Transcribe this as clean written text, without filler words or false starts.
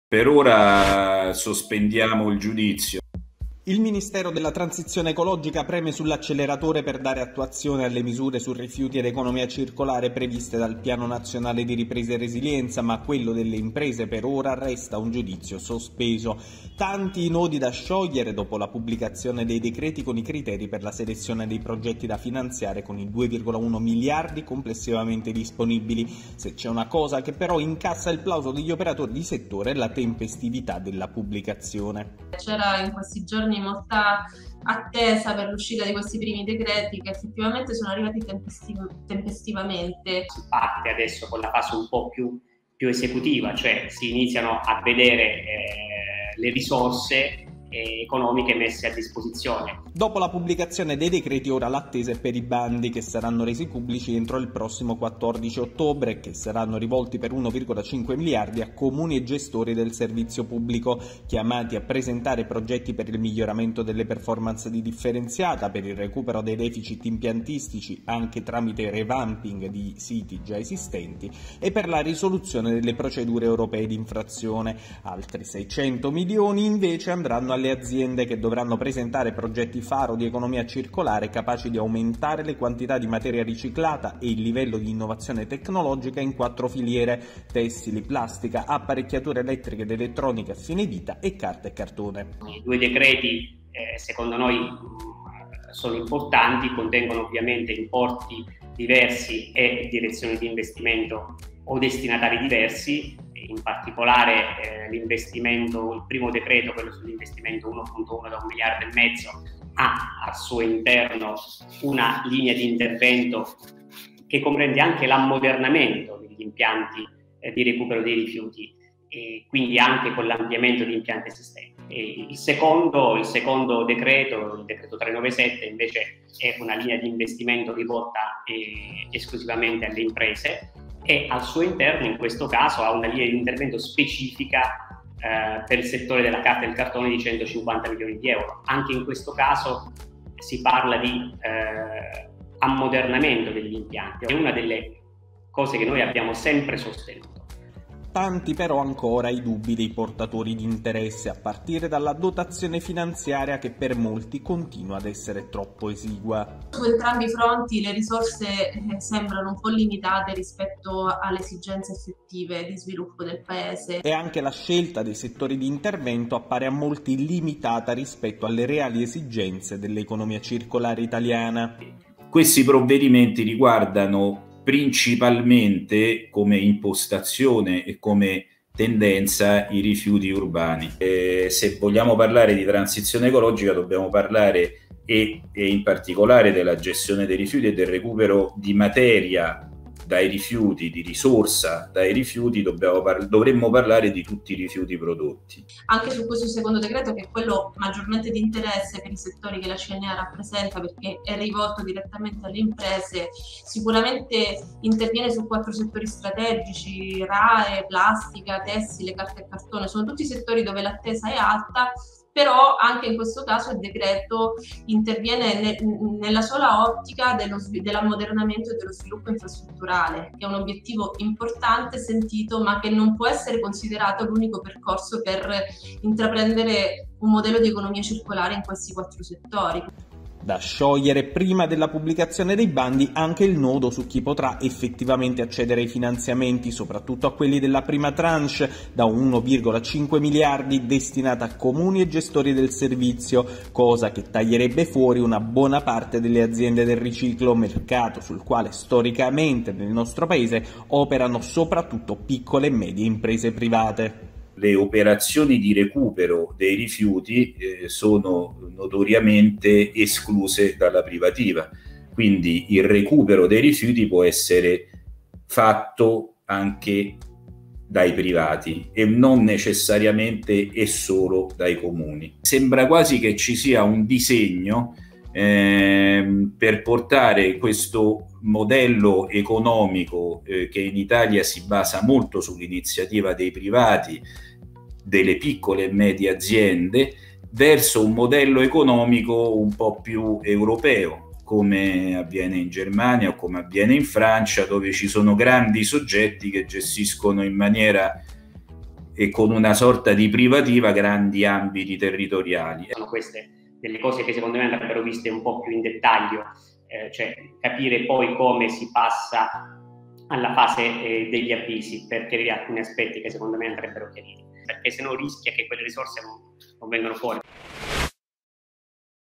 Per ora sospendiamo il giudizio. Il Ministero della Transizione Ecologica preme sull'acceleratore per dare attuazione alle misure su rifiuti ed economia circolare previste dal Piano Nazionale di Ripresa e Resilienza, ma quello delle imprese per ora resta un giudizio sospeso. Tanti i nodi da sciogliere dopo la pubblicazione dei decreti con i criteri per la selezione dei progetti da finanziare con i 2,1 miliardi complessivamente disponibili. Se c'è una cosa che però incassa il plauso degli operatori di settore è la tempestività della pubblicazione. C'era in questi giorni molta attesa per l'uscita di questi primi decreti che effettivamente sono arrivati tempestivamente. Si parte adesso con la fase un po' più esecutiva, cioè si iniziano a vedere le risorse economiche messe a disposizione. Dopo la pubblicazione dei decreti ora l'attesa è per i bandi che saranno resi pubblici entro il prossimo 14 ottobre e che saranno rivolti per 1,5 miliardi a comuni e gestori del servizio pubblico chiamati a presentare progetti per il miglioramento delle performance di differenziata, per il recupero dei deficit impiantistici anche tramite revamping di siti già esistenti e per la risoluzione delle procedure europee di infrazione. Altri 600 milioni invece andranno alle aziende che dovranno presentare progetti faro di economia circolare capaci di aumentare le quantità di materia riciclata e il livello di innovazione tecnologica in 4 filiere: tessili, plastica, apparecchiature elettriche ed elettronica a fine vita e carta e cartone. I 2 decreti secondo noi sono importanti, contengono ovviamente importi diversi e direzioni di investimento o destinatari diversi. In particolare l'investimento, il primo decreto, quello sull'investimento 1,1 da 1,5 miliardi, ha al suo interno una linea di intervento che comprende anche l'ammodernamento degli impianti di recupero dei rifiuti, e quindi anche con l'ampliamento di impianti esistenti. Il secondo decreto, il decreto 397, invece è una linea di investimento rivolta esclusivamente alle imprese, e al suo interno in questo caso ha una linea di intervento specifica per il settore della carta e del cartone di 150 milioni di euro. Anche in questo caso si parla di ammodernamento degli impianti, è una delle cose che noi abbiamo sempre sostenuto. Tanti però ancora i dubbi dei portatori di interesse, a partire dalla dotazione finanziaria che per molti continua ad essere troppo esigua. Su entrambi i fronti le risorse sembrano un po' limitate rispetto alle esigenze effettive di sviluppo del Paese. E anche la scelta dei settori di intervento appare a molti limitata rispetto alle reali esigenze dell'economia circolare italiana. Questi provvedimenti riguardano principalmente, come impostazione e come tendenza, i rifiuti urbani. Se vogliamo parlare di transizione ecologica dobbiamo parlare e in particolare della gestione dei rifiuti e del recupero di materia dai rifiuti, di risorsa dai rifiuti. Dovremmo parlare di tutti i rifiuti prodotti. Anche su questo secondo decreto, che è quello maggiormente di interesse per i settori che la CNA rappresenta, perché è rivolto direttamente alle imprese, sicuramente interviene su 4 settori strategici: RAE, plastica, tessile, carta e cartone. Sono tutti settori dove l'attesa è alta, però anche in questo caso il decreto interviene nella sola ottica dell'ammodernamento e dello sviluppo infrastrutturale, che è un obiettivo importante, sentito, ma che non può essere considerato l'unico percorso per intraprendere un modello di economia circolare in questi 4 settori. Da sciogliere prima della pubblicazione dei bandi anche il nodo su chi potrà effettivamente accedere ai finanziamenti, soprattutto a quelli della prima tranche da 1,5 miliardi destinata a comuni e gestori del servizio, cosa che taglierebbe fuori una buona parte delle aziende del riciclo, mercato sul quale storicamente nel nostro paese operano soprattutto piccole e medie imprese private. Le operazioni di recupero dei rifiuti sono notoriamente escluse dalla privativa, quindi il recupero dei rifiuti può essere fatto anche dai privati e non necessariamente e solo dai comuni. Sembra quasi che ci sia un disegno per portare questo modello economico che in Italia si basa molto sull'iniziativa dei privati, delle piccole e medie aziende, verso un modello economico un po' più europeo, come avviene in Germania o come avviene in Francia, dove ci sono grandi soggetti che gestiscono in maniera e con una sorta di privativa grandi ambiti territoriali. Sono queste delle cose che secondo me andrebbero viste un po' più in dettaglio, cioè capire poi come si passa alla fase degli avvisi, per chiarire alcuni aspetti che secondo me andrebbero chiariti, perché se no rischia che quelle risorse non vengano fuori.